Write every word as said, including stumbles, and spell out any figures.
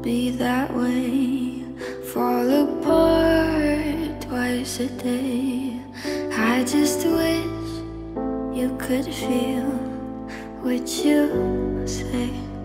be that way. Fall apart twice a day. I just wish you could feel what you say.